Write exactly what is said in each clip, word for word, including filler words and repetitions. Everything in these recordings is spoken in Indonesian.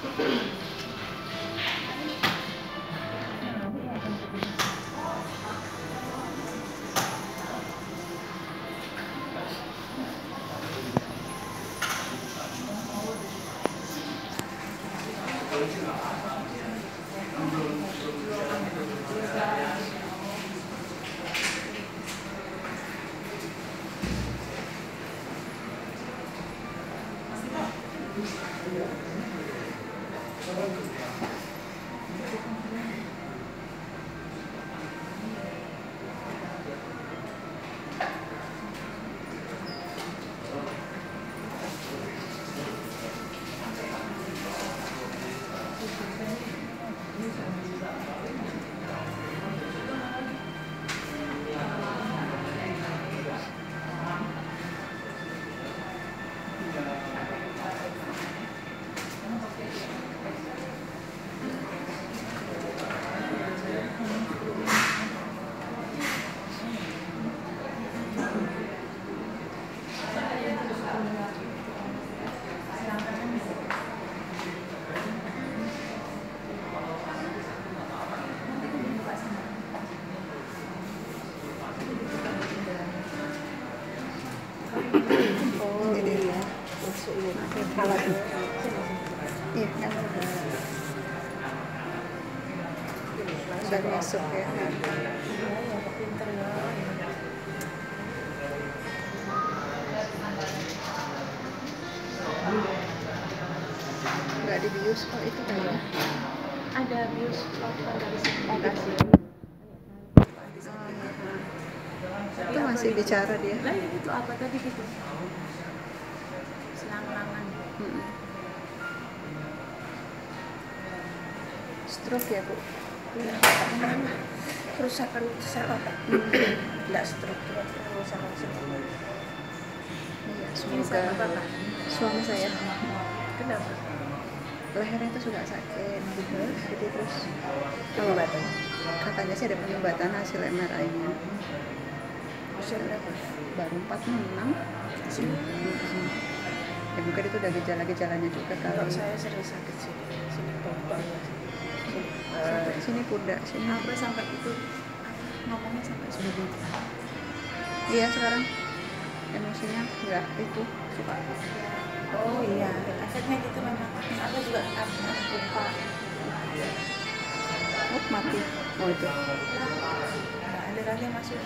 Oh jadi ya masuk ini alatnya. Iya kan sudah masuk ya. Pinter ya. Nggak di bius kok itu kayaknya. Ada bius dari aplikasi. Itu masih bicara dia. Lah itu apa tadi gitu? Selang-langan. Hmm. Stroke ya Bu? Ya, kerusakan sel otak. Enggak stroke, kerusakan sel otak. Iya, Ini sama semoga Bapak. suami saya. Kenapa? Lehernya itu sudah sakit gitu. Jadi terus Pengobatan. katanya sih ada penyumbatan hasil M R I-nya. Usia berapa? Baru empat puluh enam. Hmm. Ya mungkin itu udah gejala-gejalanya juga Kalau kali. saya sering sakit sini, sini bawahnya. Sampai sini pundak sini. Apa sampai itu ngomongnya sampai sebegitu. Iya sekarang emosinya nggak itu suka. Oh iya, efeknya gitu memang. Aku juga apa lupa. Oh mati. Oh itu. Nah, alirannya masuk.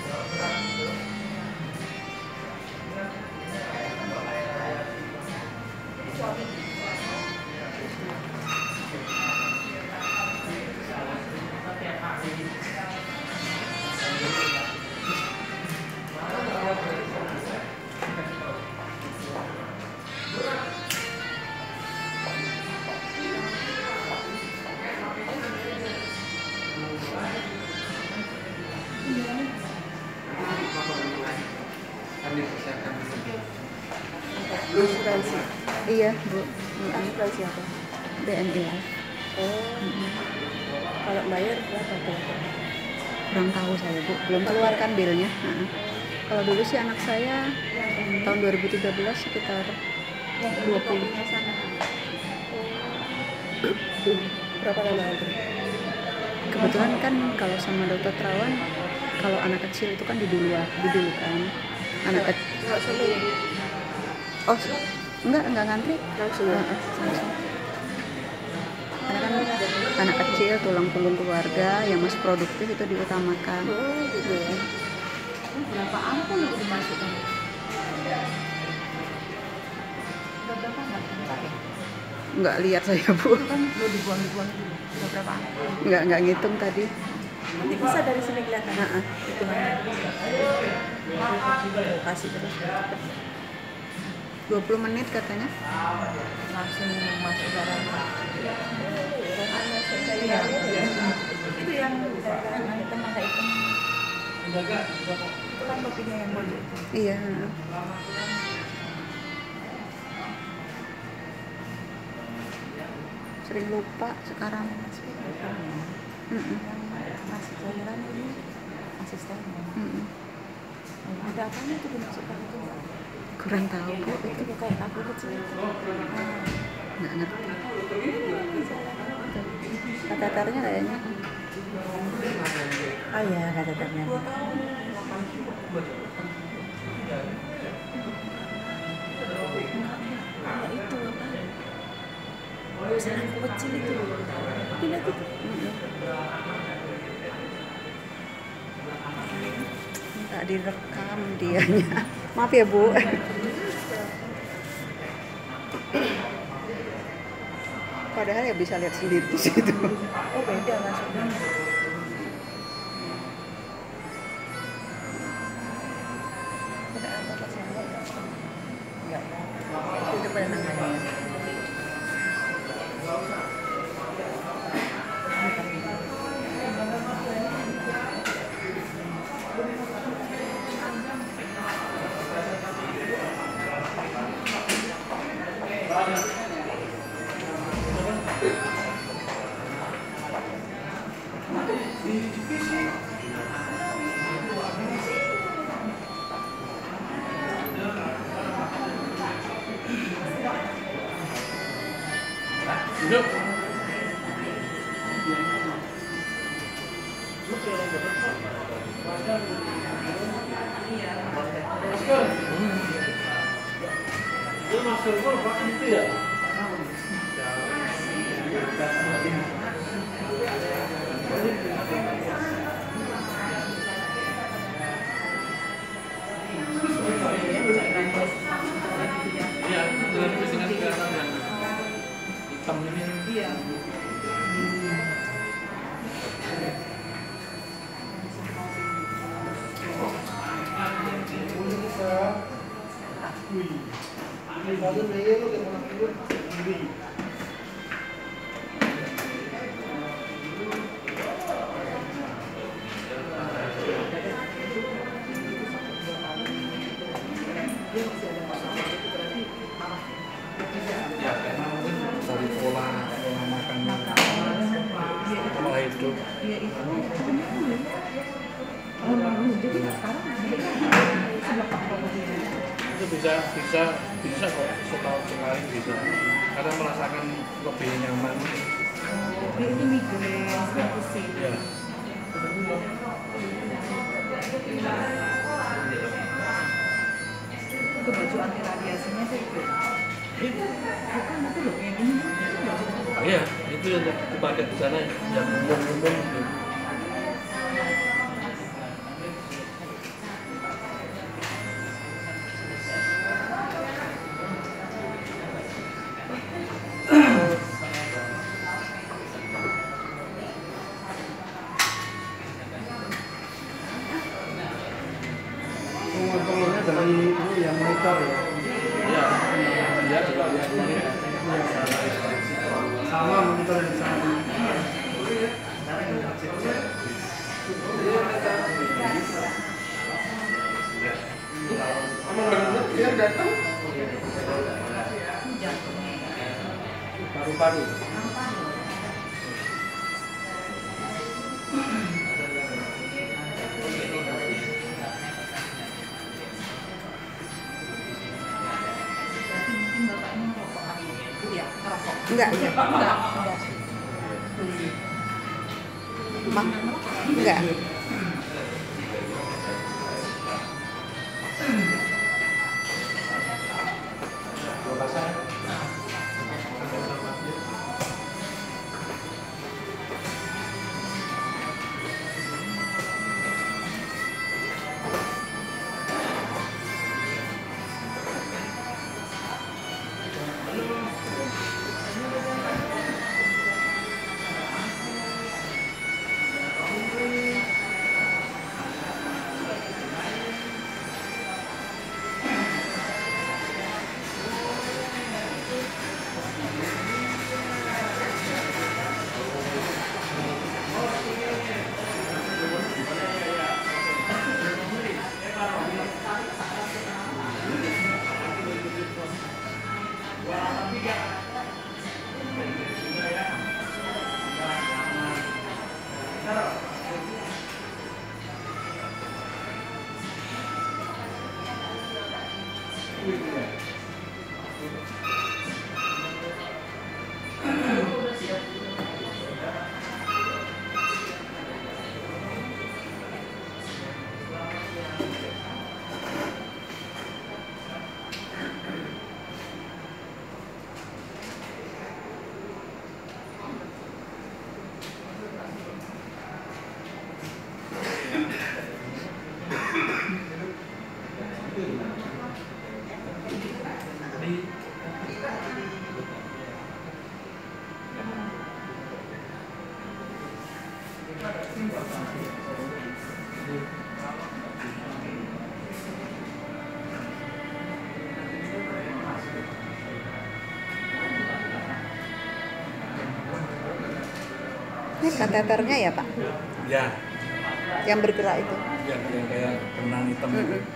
Asuransi. Iya Bu. Asuransi apa? B N I Life. Oh. Kalau bayar berapa berapa? Kurang tahu saya Bu, belum keluarkan bilnya. Nah, kalau dulu sih anak saya tahun dua ribu tiga belas sekitar dua puluh. Sana. Berapa lama itu? Kebetulan kan kalau sama dokter Terawan, kalau anak kecil itu kan diduluan, didulukan. Anak kecil. Enggak semua. Oh, enggak, enggak ngantri. Langsung. Uh, uh, langsung. Karena kan anak kecil, tulang punggung keluarga yang masih produktif itu diutamakan. Oh, gitu ya. Berapa ampun itu dimasukkan? Berapa enggak pakai? Enggak lihat saya Bu. Itu kan mau dibuang-dibuang dulu. Udah berapa ampun? Enggak, enggak ngitung tadi. Nanti bisa dari sini kelihatan. Uh, uh. Hitungannya. Kasih terus. dua puluh menit katanya. Langsung masuk barang. Iya. Itu yang dari hitam ada hitam. Itu kan kopinya yang mode. Iya. Sering lupa sekarang. Mm -mm. Masih cairan ini asisten. Mm -mm. Ada apanya tuh dimasukkan itu? Kurang tahu Bu. Itu kayak aku kecil. Ah. nggak ngerti. Kateternya kayaknya. Oh iya, kateternya. Ya itu apa? Usahaku kecil itu. Tidak itu. Nggak direkam dianya. Maaf ya Bu. Padahal ya bisa lihat sendiri di situ. Oh beda maksudnya. Tidak apa pas enggak. Itu pada namanya. Dari pola pola makan pola hidup. Iya itu. Oh, jadi sekarang Itu bisa bisa bisa kok setahun sekali bisa karena merasakan lebih nyaman. dia itu migrain, pusing. Ya. Itu baju anti radiasinya sih itu. Bukan itu loh yang ini. Itu baju Ah, iya, itu yang dipakai di sana yang umum-umum gitu. Pengontrolnya dari ini yang monitor ya. Ya, dia juga yang ini. Sama monitor yang sama. Dia datang paru-paru. Enggak, enggak. Ma- enggak. Ini kateternya ya Pak, Ya, yang bergerak itu. yang, yang kayak benang hitam itu. Mm-mm.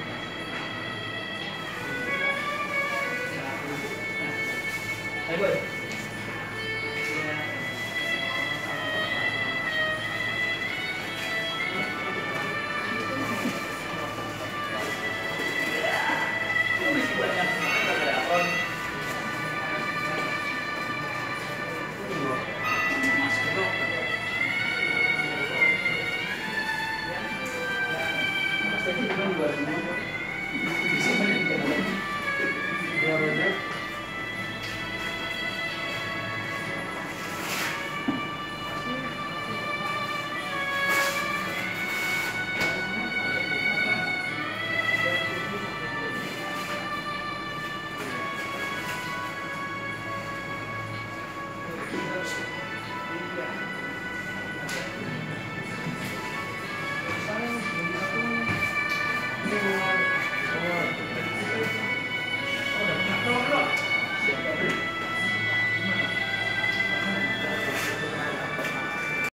Ayo, boy.